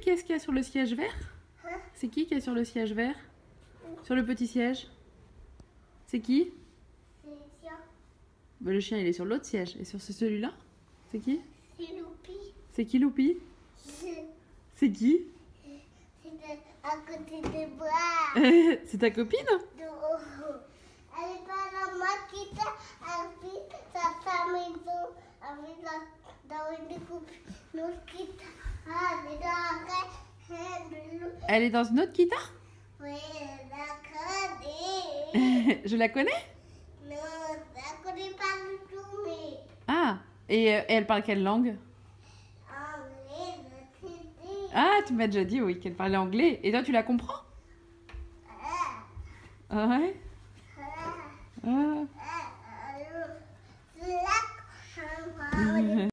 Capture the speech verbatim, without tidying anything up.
qu'est-ce qu'il y a sur le siège vert? C'est qui qui est sur le siège vert? Sur le petit siège? C'est qui? C'est ça. Bah, le chien il est sur l'autre siège. Et sur celui-là? C'est qui? C'est Loupi. C'est qui Loupi? C'est C'est qui? à côté des bras. C'est ta copine? Elle est pas dans ma quitte. Elle vit sa maison. Elle vit dans, dans une coupe. Notre quitte. Ah, elle est dans la Elle est dans une autre guitare? Oui, la connais. Je la connais? Non, je la connais pas du tout, mais. Ah, et, euh, et elle parle quelle langue? Anglais, je t'ai dit. Ah, tu m'as déjà dit oui qu'elle parlait anglais. Et toi tu la comprends? Ah, Ah ouais? ah, Ah. ah, ah, c'est là que je